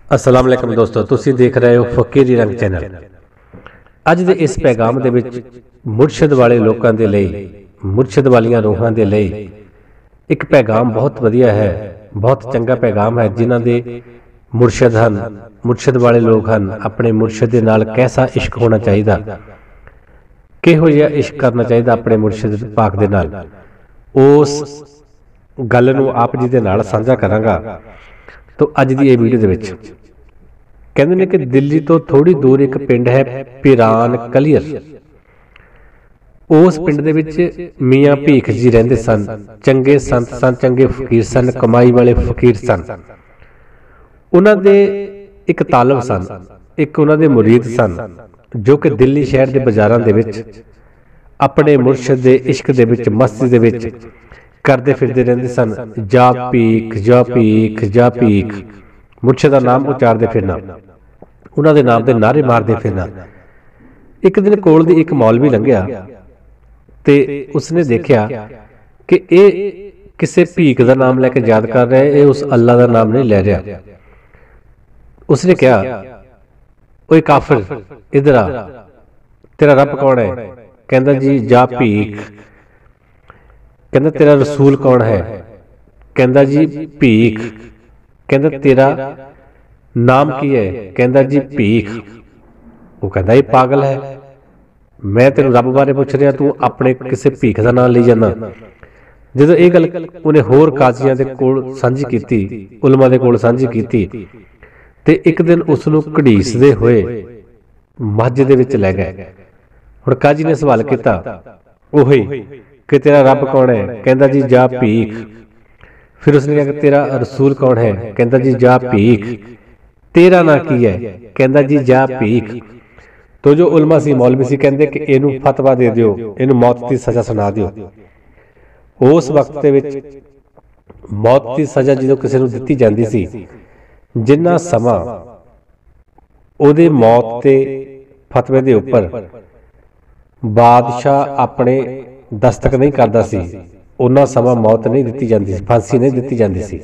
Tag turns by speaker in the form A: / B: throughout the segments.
A: अस्सलाम वालेकुम दोस्तों, तुसी देख रहे हो फकीरी रंग चैनल। ਅੱਜ ਦੇ ਇਸ ਪੈਗਾਮ ਦੇ ਵਿੱਚ ਮੁਰਸ਼ਿਦ ਵਾਲੇ ਲੋਕਾਂ ਦੇ ਲਈ, ਮੁਰਸ਼ਿਦ ਵਾਲੀਆਂ ਰੂਹਾਂ ਦੇ ਲਈ ਇੱਕ ਪੈਗਾਮ ਬਹੁਤ ਵਧੀਆ ਹੈ, ਬਹੁਤ ਚੰਗਾ ਪੈਗਾਮ ਹੈ। ਜਿਨ੍ਹਾਂ ਦੇ ਮੁਰਸ਼ਿਦ ਹਨ, ਮੁਰਸ਼ਿਦ ਵਾਲੇ ਲੋਕ ਹਨ, ਆਪਣੇ ਮੁਰਸ਼ਿਦ ਦੇ ਨਾਲ ਕੈਸਾ ਇਸ਼ਕ ਹੋਣਾ ਚਾਹੀਦਾ, ਕਿਹੋ ਜਿਹਾ ਇਸ਼ਕ ਕਰਨਾ ਚਾਹੀਦਾ ਆਪਣੇ ਮੁਰਸ਼ਿਦ ਪਾਕ ਦੇ ਨਾਲ, ਉਸ ਗੱਲ ਨੂੰ ਆਪ ਜੀ ਦੇ ਨਾਲ ਸਾਂਝਾ ਕਰਾਂਗਾ। ਤੋ ਅੱਜ ਦੀ ਇਹ ਵੀਡੀਓ ਦੇ ਵਿੱਚ ਕਹਿੰਦੇ ਨੇ ਕਿ ਦਿੱਲੀ ਤੋਂ ਥੋੜੀ ਦੂਰ ਇੱਕ ਪਿੰਡ ਹੈ ਪਿਰਾਨ ਕਲੀਅਰ। ਉਸ ਪਿੰਡ ਦੇ ਵਿੱਚ ਮੀਆਂ ਭੀਖ ਜੀ ਰਹਿੰਦੇ ਸਨ। ਚੰਗੇ ਸੰਤ ਸਨ, ਚੰਗੇ ਫਕੀਰ ਸਨ, ਕਮਾਈ ਵਾਲੇ ਫਕੀਰ ਸਨ। ਉਹਨਾਂ ਦੇ ਇੱਕ ਤਾਲਬ ਸਨ, ਇੱਕ ਉਹਨਾਂ ਦੇ ਮੁਰੀਦ ਸਨ, ਜੋ ਕਿ ਦਿੱਲੀ ਸ਼ਹਿਰ ਦੇ ਬਾਜ਼ਾਰਾਂ ਦੇ ਵਿੱਚ ਆਪਣੇ ਮੁਰਸ਼ਿਦ ਦੇ ਇਸ਼ਕ ਦੇ ਵਿੱਚ, ਮਸਤੀ ਦੇ ਵਿੱਚ ਕਰਦੇ ਫਿਰਦੇ ਰਹਿੰਦੇ ਸਨ। ਜਾ ਭੀਖ, ਜਾ ਭੀਖ, ਜਾ ਭੀਖ, ਮੁਰਸ਼ਿਦ ਦਾ ਨਾਮ ਉਚਾਰਦੇ ਫਿਰਨਾ, ਉਹਨਾਂ ਦੇ ਨਾਮ ਦੇ ਨਾਰੇ ਮਾਰਦੇ ਫਿਰਨਾ। ਇੱਕ ਦਿਨ ਕੋਲ ਦੀ ਇੱਕ ਮੌਲਵੀ ਲੰਘਿਆ ਤੇ ਉਸਨੇ ਦੇਖਿਆ ਕਿ ਇਹ ਕਿਸੇ ਭੀਖ ਦਾ ਨਾਮ ਲੈ ਕੇ ਯਾਦ ਕਰ ਰਿਹਾ ਹੈ, ਇਹ ਉਸ ਅੱਲਾ ਦਾ ਨਾਮ ਨਹੀਂ ਲੈ ਰਿਹਾ। ਉਸਨੇ ਕਿਹਾ, ਓਏ ਕਾਫਿਰ, ਇਧਰ ਆ, ਤੇਰਾ ਰੱਬ ਕੌਣ ਹੈ? ਕਹਿੰਦਾ ਜੀ ਜਾ ਭੀਖ। ਕਹਿੰਦਾ ਤੇਰਾ ਰਸੂਲ ਕੌਣ ਹੈ? ਕਹਿੰਦਾ ਜੀ ਭੀਖ। ਕਹਿੰਦਾ ਤੇਰਾ ਨਾਮ ਕੀ ਹੈ? ਕਹਿੰਦਾ ਜੀ ਭੀਖ। ਉਹ ਕਹਿੰਦਾ ਇਹ ਪਾਗਲ ਹੈ, ਮੈਂ ਤੈਨੂੰ ਰੱਬ ਬਾਰੇ ਪੁੱਛ ਰਿਹਾ, ਤੂੰ ਆਪਣੇ ਕਿਸੇ ਭੀਖ ਦਾ ਨਾਮ ਲਈ ਜਾਂਦਾ। ਜਦੋਂ ਇਹ ਗੱਲ ਉਹਨੇ ਹੋਰ ਕਾਜ਼ੀਆਂ ਦੇ ਕੋਲ ਸਾਂਝੀ ਕੀਤੀ, ਉਲਮਾ ਦੇ ਕੋਲ ਸਾਂਝੀ ਕੀਤੀ, ਤੇ ਇੱਕ ਦਿਨ ਉਸ ਨੂੰ ਘੜੀਸਦੇ ਹੋਏ ਮਸਜਿਦ ਦੇ ਵਿੱਚ ਲੈ ਗਏ। ਹੁਣ ਕਾਜ਼ੀ ਨੇ ਸਵਾਲ ਕੀਤਾ, ਉਹੀ ਕਿ ਤੇਰਾ ਰੱਬ ਕੌਣ ਹੈ? ਕਹਿੰਦਾ ਜੀ ਜਾ ਭੀਖ। ਫਿਰ ਉਸਨੇ ਕਿਹਾ ਕਿ ਤੇਰਾ ਰਸੂਲ ਕੌਣ ਹੈ? ਕਹਿੰਦਾ ਜੀ ਜਾ ਭੀਖ। ਤੇਰਾ ਨਾਂ ਕੀ ਹੈ? ਕਹਿੰਦਾ ਜੀ ਜਾ ਭੀਖ। ਤੋ ਜੋ ਉਲਮਾ ਸੀ, ਮੌਲਵੀ ਸੀ, ਕਹਿੰਦੇ ਕਿ ਇਹਨੂੰ ਫਤਵਾ ਦੇ ਦਿਓ, ਇਹਨੂੰ ਮੌਤ ਦੀ ਸਜ਼ਾ ਸੁਣਾ ਦਿਓ। ਉਸ ਵਕਤ ਦੇ ਵਿੱਚ ਮੌਤ ਦੀ ਸਜ਼ਾ ਜਦੋਂ ਕਿਸੇ ਨੂੰ ਦਿੱਤੀ ਜਾਂਦੀ ਸੀ, ਜਿੰਨਾ ਸਮਾਂ ਉਹਦੇ ਮੌਤ ਦੇ ਫਤਵੇ ਦੇ ਉੱਪਰ ਬਾਦਸ਼ਾਹ ਆਪਣੇ ਦਸਤਕ ਨਹੀਂ ਕਰਦਾ ਸੀ, ਉਹਨਾਂ ਸਮਾਂ ਮੌਤ ਨਹੀਂ ਦਿੱਤੀ ਜਾਂਦੀ ਸੀ, ਫਾਂਸੀ ਨਹੀਂ ਦਿੱਤੀ ਜਾਂਦੀ ਸੀ।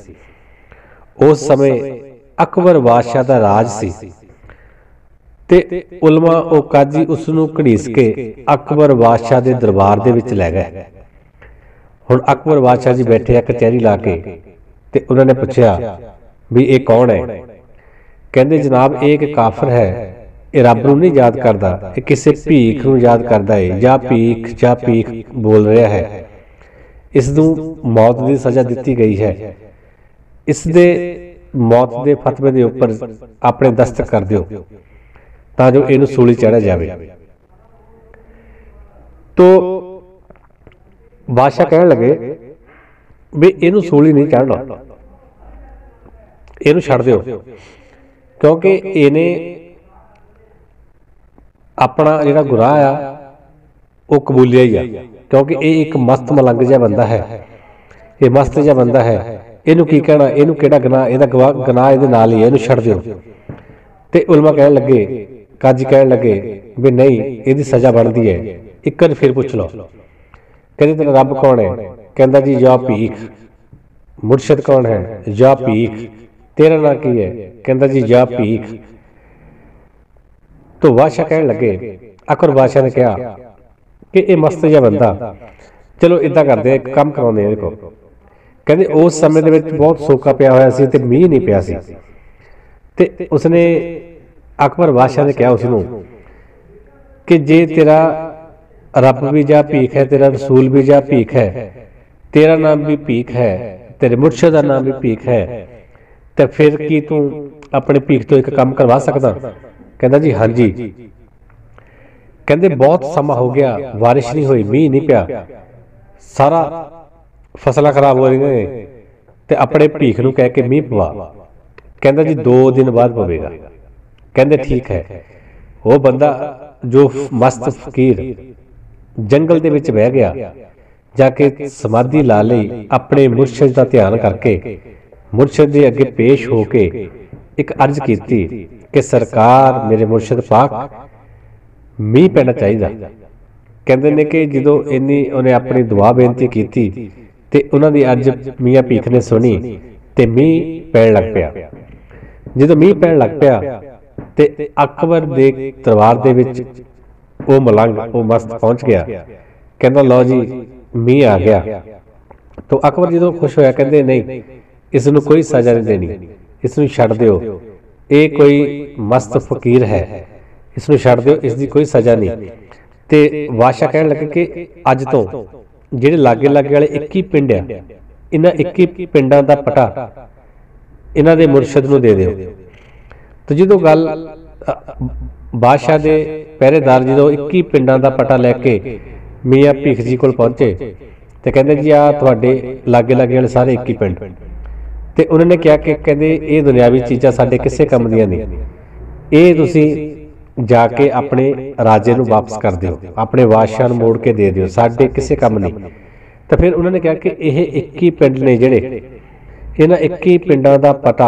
A: ਉਸ ਸਮੇਂ ਅਕਬਰ ਬਾਦਸ਼ਾਹ ਦਾ ਰਾਜ ਸੀ ਤੇ ਉਲਮਾ, ਉਹ ਕਾਜ਼ੀ ਉਸ ਨੂੰ ਘੜੀਸ ਕੇ ਅਕਬਰ ਬਾਦਸ਼ਾਹ ਦੇ ਦਰਬਾਰ ਦੇ ਵਿੱਚ ਲੈ ਗਏ। ਹੁਣ ਅਕਬਰ ਬਾਦਸ਼ਾਹ ਜੀ ਬੈਠੇ ਆ ਕਚਹਿਰੀ ਲਾ ਕੇ, ਤੇ ਉਹਨਾਂ ਨੇ ਪੁੱਛਿਆ ਵੀ ਇਹ ਕੌਣ ਹੈ? ਕਹਿੰਦੇ ਜਨਾਬ ਇਹ ਇੱਕ ਕਾਫਰ ਹੈ, ਇਹ ਰੱਬ ਨੂੰ ਨਹੀਂ ਯਾਦ ਕਰਦਾ, ਇਹ ਕਿਸੇ ਭੀਖ ਨੂੰ ਯਾਦ ਕਰਦਾ ਹੈ, ਜਾਂ ਭੀਖ ਜਾਂ ਭੀਖ ਬੋਲ ਰਿਹਾ ਹੈ। ਇਸ ਨੂੰ ਮੌਤ ਦੀ ਸਜ਼ਾ ਦਿੱਤੀ ਗਈ ਹੈ, ਇਸ ਦੇ ਮੌਤ ਦੇ ਫਤਵੇ ਦੇ ਉੱਪਰ ਆਪਣੇ ਦਸਤਕ ਕਰ ਦਿਓ ਤਾਂ ਜੋ ਇਹਨੂੰ ਸੂਲੀ ਚੜ੍ਹਿਆ ਜਾਵੇ। ਤੋ ਬਾਦਸ਼ਾਹ ਕਹਿਣ ਲੱਗੇ ਵੀ ਇਹਨੂੰ ਸੂਲੀ ਨਹੀਂ ਚੜ੍ਹਨਾ, ਇਹਨੂੰ ਛੱਡ ਦਿਓ, ਕਿਉਂਕਿ ਇਹਨੇ ਆਪਣਾ ਜਿਹੜਾ ਗੁਨਾਹ ਆ ਉਹ ਕਬੂਲਿਆ ਹੀ ਆ, ਕਿਉਂਕਿ ਇਹ ਇੱਕ ਮਸਤ ਮਲੰਗ ਜਿਹਾ ਬੰਦਾ ਹੈ, ਇਹ ਮਸਤ ਜਿਹਾ ਬੰਦਾ ਹੈ, ਇਹਨੂੰ ਕੀ ਕਹਿਣਾ, ਇਹਨੂੰ ਕਿਹੜਾ ਗੁਨਾਹ, ਇਹਦਾ ਗੁਨਾਹ ਇਹਦੇ ਨਾਲ ਹੀ ਹੈ, ਇਹਨੂੰ ਛੱਡ ਦਿਓ। ਤੇ ਉਲਮਾ ਕਹਿਣ ਲੱਗੇ, ਕਾਜ਼ੀ ਕਹਿਣ ਲੱਗੇ ਵੀ ਨਹੀਂ, ਇਹਦੀ ਸਜ਼ਾ ਬਣਦੀ ਹੈ। ਇੱਕ ਵਾਰ ਫਿਰ ਪੁੱਛ ਲਓ। ਕਹਿੰਦੇ ਤੇਰਾ ਰੱਬ ਕੌਣ ਹੈ? ਕਹਿੰਦਾ ਜੀ ਜਾ ਭੀਖ। ਮੁਰਸ਼ਿਦ ਕੌਣ ਹੈ? ਜਾ ਭੀਖ। ਤੇਰਾ ਨਾਂ ਕੀ ਹੈ? ਕਹਿੰਦਾ ਜੀ ਜਾ ਭੀਖ। ਤੋ ਬਾਦਸ਼ਾਹ ਕਹਿਣ ਲੱਗੇ, ਅਕਬਰ ਬਾਦਸ਼ਾਹ ਨੇ ਕਿਹਾ ਕਿ ਇਹ ਮਸਤ ਜਿਹਾ ਬੰਦਾ, ਚਲੋ ਇਦਾਂ ਕਰਦੇ, ਇੱਕ ਕੰਮ ਕਰਾਉਂਦੇ ਇਹਦੇ ਕੋਲ। ਕਹਿੰਦੇ ਉਸ ਸਮੇਂ ਦੇ ਵਿੱਚ ਬਹੁਤ ਸੋਕਾ ਪਿਆ ਹੋਇਆ ਸੀ ਤੇ ਮੀਂਹ ਨਹੀਂ ਪਿਆ ਸੀ, ਤੇ ਉਸਨੇ ਅਕਬਰ ਬਾਦਸ਼ਾਹ ਨੇ ਕਿਹਾ ਉਸਨੂੰ ਕਿ ਜੇ ਤੇਰਾ ਰੱਬ ਵੀ ਜਾ ਭੀਖ ਹੈ, ਤੇਰਾ ਰਸੂਲ ਵੀ ਜਾ ਭੀਖ ਹੈ, ਤੇਰਾ ਨਾਮ ਵੀ ਭੀਖ ਹੈ, ਤੇਰੇ ਮੁਰਸ਼ਿਦ ਦਾ ਨਾਮ ਵੀ ਭੀਖ ਹੈ, ਤੇ ਫਿਰ ਕੀ ਤੂੰ ਆਪਣੇ ਭੀਖ ਤੋਂ ਇੱਕ ਕੰਮ ਕਰਵਾ ਸਕਦਾ? ਕਹਿੰਦਾ ਜੀ ਹਾਂਜੀ। ਕਹਿੰਦੇ ਬਹੁਤ ਸਮਾਂ ਹੋ ਗਿਆ, ਬਾਰਿਸ਼ ਨਹੀਂ ਹੋਈ, ਮੀਂਹ ਨਹੀਂ ਪਿਆ, ਸਾਰਾ ਫਸਲਾਂ ਖਰਾਬ ਹੋ ਰਹੀਆਂ ਨੇ, ਤੇ ਆਪਣੇ ਭੀਖ ਨੂੰ ਕਹਿ ਕੇ ਮੀਂਹ ਪਵਾ। ਕਹਿੰਦਾ ਜੀ 2 ਦਿਨ ਬਾਅਦ ਪਵੇਗਾ। ਕਹਿੰਦੇ ਠੀਕ ਹੈ। ਉਹ ਬੰਦਾ ਜੋ ਮਸਤ ਫਕੀਰ ਜੰਗਲ ਦੇ ਵਿੱਚ ਬਹਿ ਗਿਆ, ਜਾ ਕੇ ਸਮਾਧੀ ਲਾ ਲਈ, ਆਪਣੇ ਮੁਰਸ਼ਿਦ ਦਾ ਧਿਆਨ ਕਰਕੇ ਮੁਰਸ਼ਿਦ ਦੇ ਅੱਗੇ ਪੇਸ਼ ਹੋ ਕੇ ਇੱਕ ਅਰਜ਼ ਕੀਤੀ ਕਿ ਸਰਕਾਰ, ਮੇਰੇ ਮੁਰਸ਼ਿਦ ਪਾਕ, ਮੀਂਹ ਪੈਣਾ ਚਾਹੀਦਾ। ਕਹਿੰਦੇ ਨੇ ਕਿ ਜਦੋਂ ਇੰਨੀ ਉਹਨੇ ਆਪਣੀ ਦੁਆ ਬੇਨਤੀ ਕੀਤੀ ਤੇ ਉਹਨਾਂ ਦੀ ਅਰਜ਼ ਮੀਆਂ ਭੀਖ ਨੇ ਸੁਣੀ ਤੇ ਮੀਂਹ ਪੈਣ ਲੱਗ ਪਿਆ। ਜਦੋਂ ਮੀਂਹ ਪੈਣ ਲੱਗ ਪਿਆ ਤੇ ਅਕਬਰ ਦੇ ਦਰਬਾਰ ਦੇ ਵਿੱਚ ਉਹ ਮਲੰਗ ਉਹ ਮਸਤ ਪਹੁੰਚ ਗਿਆ, ਕਹਿੰਦਾ ਲਓ ਜੀ ਮੀਂਹ ਆ ਗਿਆ। ਤਾਂ ਅਕਬਰ ਜਦੋਂ ਖੁਸ਼ ਹੋਇਆ ਕਹਿੰਦੇ ਨਹੀਂ, ਇਸ ਨੂੰ ਕੋਈ ਸਜ਼ਾ ਨਹੀਂ ਦੇਣੀ, ਇਸ ਨੂੰ ਛੱਡ ਦਿਓ, ਇਹ ਕੋਈ ਮਸਤ ਫਕੀਰ ਹੈ, ਇਸ ਨੂੰ ਛੱਡ ਦਿਓ, ਇਸ ਦੀ ਕੋਈ ਸਜ਼ਾ ਨਹੀਂ। ਤੇ ਬਾਦਸ਼ਾਹ ਕਹਿਣ ਲੱਗੇ ਕਿ ਅੱਜ ਤੋਂ ਜਿਹੜੇ ਲਾਗੇ ਲਾਗੇ ਵਾਲੇ 21 ਪਿੰਡ ਆ, ਇਹਨਾਂ 21 ਪਿੰਡਾਂ ਦਾ ਪਟਾ ਇਹਨਾਂ ਦੇ ਮੁਰਸ਼ਦ ਨੂੰ ਦੇ ਦਿਓ। ਤੇ ਜਦੋਂ ਗੱਲ ਬਾਦਸ਼ਾਹ ਦੇ ਪਹਿਰੇਦਾਰ ਜਦੋਂ 21 ਪਿੰਡਾਂ ਦਾ ਪਟਾ ਲੈ ਕੇ ਮੀਆਂ ਭੀਖ ਜੀ ਕੋਲ ਪਹੁੰਚੇ ਤੇ ਕਹਿੰਦੇ ਜੀ ਆ ਤੁਹਾਡੇ ਲਾਗੇ ਲਾਗੇ ਵਾਲੇ ਸਾਰੇ 21 ਪਿੰਡ। ਤੇ ਉਹਨਾਂ ਨੇ ਕਿਹਾ ਕਿ ਕਹਿੰਦੇ ਇਹ ਦੁਨਿਆਵੀ ਚੀਜ਼ਾਂ ਸਾਡੇ ਕਿਸੇ ਕੰਮ ਦੀਆਂ ਨਹੀਂ, ਇਹ ਤੁਸੀਂ ਜਾ ਕੇ ਆਪਣੇ ਰਾਜੇ ਨੂੰ ਵਾਪਸ ਕਰ ਦਿਓ, ਆਪਣੇ ਬਾਦਸ਼ਾਹ ਨੂੰ ਮੋੜ ਕੇ ਦੇ ਦਿਓ, ਸਾਡੇ ਕਿਸੇ ਕੰਮ ਨਹੀਂ। ਤਾਂ ਫਿਰ ਉਹਨਾਂ ਨੇ ਕਿਹਾ ਕਿ ਇਹ 21 ਪਿੰਡ ਨੇ ਜਿਹੜੇ, ਇਹਨਾਂ 21 ਪਿੰਡਾਂ ਦਾ ਪਟਾ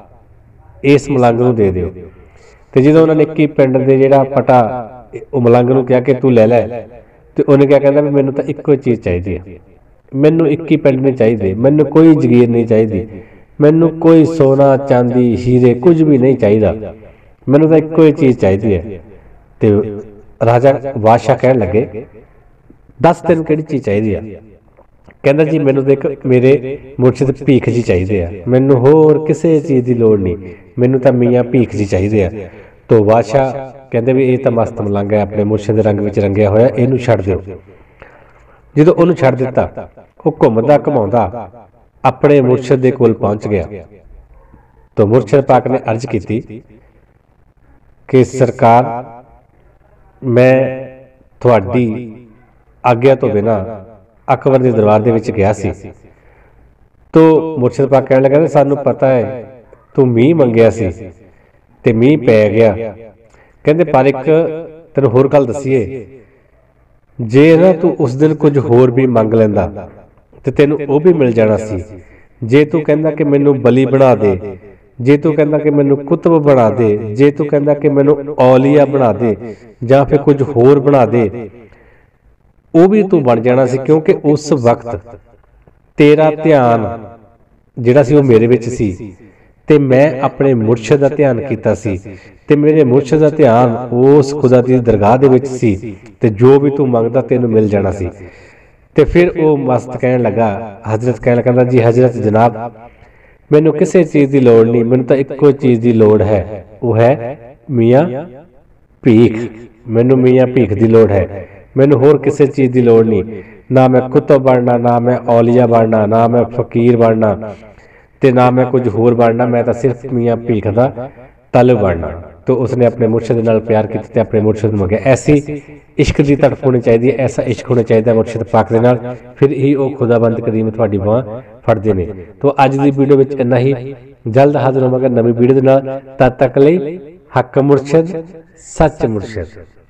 A: ਇਸ ਮਲੰਗ ਨੂੰ ਦੇ ਦਿਓ। ਤੇ ਜਦੋਂ ਉਹਨਾਂ ਨੇ 21 ਪਿੰਡ ਦੇ ਜਿਹੜਾ ਪਟਾ ਉਹ ਮਲੰਗ ਨੂੰ ਕਿਹਾ ਕਿ ਤੂੰ ਲੈ ਲੈ, ਤੇ ਉਹਨੇ ਕਿਹਾ ਕਹਿੰਦਾ ਵੀ ਮੈਨੂੰ ਤਾਂ ਇੱਕੋ ਹੀ ਚੀਜ਼ ਚਾਹੀਦੀ ਹੈ, ਮੈਨੂੰ 21 ਪਿੰਡ ਨਹੀਂ ਚਾਹੀਦੇ, ਮੈਨੂੰ ਕੋਈ ਜਗੀਰ ਨਹੀਂ ਚਾਹੀਦੀ, ਮੈਨੂੰ ਕੋਈ ਸੋਨਾ ਚਾਂਦੀ ਹੀਰੇ ਕੁਝ ਵੀ ਨਹੀਂ ਚਾਹੀਦਾ, ਮੈਨੂੰ ਤਾਂ ਇੱਕੋ ਹੀ ਚੀਜ਼ ਚਾਹੀਦੀ ਹੈ। ਤੇ ਰਾਜਾ ਬਾਦਸ਼ਾਹ ਕਹਿਣ ਲੱਗੇ ਦੱਸ ਤੈਨੂੰ ਕਿਹੜੀ ਚੀਜ਼ ਚਾਹੀਦੀ ਆ? ਕਹਿੰਦਾ ਜੀ ਮੈਨੂੰ ਤਾਂ ਇੱਕ ਮੇਰੇ ਮੁਰਸ਼ਿਦ ਭੀਖ ਜੀ ਚਾਹੀਦੇ ਆ, ਮੈਨੂੰ ਹੋਰ ਕਿਸੇ ਚੀਜ਼ ਦੀ ਲੋੜ ਨਹੀਂ, ਮੈਨੂੰ ਤਾਂ ਮੀਆਂ ਭੀਖ ਜੀ ਚਾਹੀਦੇ ਆ। ਤੋ ਬਾਦਸ਼ਾਹ ਕਹਿੰਦੇ ਵੀ ਇਹ ਤਾਂ ਮਸਤ ਮਲੰਗ ਹੈ, ਆਪਣੇ ਮੁਰਸ਼ਿਦ ਦੇ ਰੰਗ ਵਿੱਚ ਰੰਗਿਆ ਹੋਇਆ, ਇਹਨੂੰ ਛੱਡ ਦਿਓ। ਜਦੋਂ ਉਹਨੂੰ ਛੱਡ ਦਿੱਤਾ ਉਹ ਘੁੰਮਦਾ ਘਮਾਉਂਦਾ ਆਪਣੇ ਮੁਰਸ਼ਿਦ ਦੇ ਕੋਲ ਪਹੁੰਚ ਗਿਆ। ਤੋ ਮੁਰਸ਼ਿਦ ਪਾਕ ਨੇ ਅਰਜ਼ ਕੀਤੀ ਕਿ ਸਰਕਾਰ ਮੈਂ ਤੁਹਾਡੀ ਆਗਿਆ ਤੋਂ ਬਿਨਾਂ ਅਕਬਰ ਦੇ ਦਰਬਾਰ ਦੇ ਵਿੱਚ ਗਿਆ ਸੀ। ਤੋ ਮੁਰਸ਼ਿਦ ਪਾਕ ਕਹਿਣ ਲੱਗਾ ਸਾਨੂੰ ਪਤਾ ਹੈ ਤੂੰ ਮੀਂਹ ਮੰਗਿਆ ਸੀ ਤੇ ਮੀਂਹ ਪੈ ਗਿਆ। ਕਹਿੰਦੇ ਪਰ ਇੱਕ ਤੈਨੂੰ ਹੋਰ ਗੱਲ ਦਸੀਏ, ਜੇ ਨਾ ਤੂੰ ਉਸ ਦਿਨ ਕੁਝ ਹੋਰ ਵੀ ਮੰਗ ਲੈਂਦਾ ਤੇ ਤੈਨੂੰ ਉਹ ਵੀ ਮਿਲ ਜਾਣਾ ਸੀ। ਜੇ ਤੂੰ ਕਹਿੰਦਾ ਕਿ ਮੈਨੂੰ ਬਲੀ ਬਣਾ ਦੇ, ਜੇ ਤੂੰ ਕਹਿੰਦਾ ਕਿ ਮੈਨੂੰ ਕੁਤਬ ਬਣਾ ਦੇ, ਜੇ ਤੂੰ ਕਹਿੰਦਾ ਕਿ ਮੈਨੂੰ ਔਲੀਆ ਬਣਾ ਦੇ ਜਾਂ ਫਿਰ ਕੁਝ ਹੋਰ ਬਣਾ ਦੇ, ਉਹ ਵੀ ਤੂੰ ਬਣ ਜਾਣਾ ਸੀ, ਕਿਉਂਕਿ ਉਸ ਵਕਤ ਤੇਰਾ ਧਿਆਨ ਜਿਹੜਾ ਸੀ ਉਹ ਮੇਰੇ ਵਿੱਚ ਸੀ ਤੇ ਮੈਂ ਆਪਣੇ ਮੁਰਸ਼ਿਦ ਦਾ ਧਿਆਨ ਕੀਤਾ ਸੀ ਤੇ ਮੇਰੇ ਮੁਰਸ਼ਿਦ ਦਾ ਧਿਆਨ ਉਸ ਖੁਦਾ ਦੀ ਦਰਗਾਹ ਦੇ ਵਿੱਚ ਸੀ ਤੇ ਜੋ ਵੀ ਤੂੰ ਮੰਗਦਾ ਤੈਨੂੰ ਮਿਲ ਜਾਣਾ ਸੀ। ਤੇ ਫਿਰ ਉਹ ਮਸਤ ਕਹਿਣ ਲੱਗਾ, ਹਜ਼ਰਤ ਕਹਿਣ ਲੱਗਾ ਜੀ ਹਜ਼ਰਤ ਜਨਾਬ ਮੈਨੂੰ ਕਿਸੇ ਚੀਜ਼ ਦੀ ਲੋੜ ਨਹੀਂ, ਮੈਨੂੰ ਤਾਂ ਇੱਕੋ ਚੀਜ਼ ਦੀ ਲੋੜ ਹੈ, ਉਹ ਹੈ ਮੀਆਂ ਭੀਖ, ਮੈਨੂੰ ਮੀਆਂ ਭੀਖ ਦੀ ਲੋੜ ਹੈ, ਮੈਨੂੰ ਹੋਰ ਕਿਸੇ ਚੀਜ਼ ਦੀ ਲੋੜ ਨਹੀਂ, ਨਾ ਮੈਂ ਕੁਤਬ ਬਣਨਾ, ਨਾ ਮੈਂ ਔਲੀਆ ਬਣਨਾ, ਨਾ ਮੈਂ ਫਕੀਰ ਬਣਨਾ ਤੇ ਨਾ ਮੈਂ ਕੁਝ ਹੋਰ ਬਣਨਾ, ਮੈਂ ਤਾਂ ਸਿਰਫ ਮੀਆਂ ਭੀਖ ਦਾ ਤਲਬ ਬਣਨਾ। तो उसने अपने मुर्शिद नाल प्यार किया ते अपने मुर्शिद नूं मंगिया। ऐसी इश्क की तड़फ होनी चाहिए, ऐसा इश्क होना चाहिए मुर्शिद पाक दे नाल, फिर ही वो खुदाबंद करीम तुहाडी बांह फड़दे ने। तो अज दी वीडियो विच इन्ना ही, जल्द हाज़र होवांगे नवीं वीडियो दे नाल। तद तक लई हक मुर्शिद सच मुर्शिद।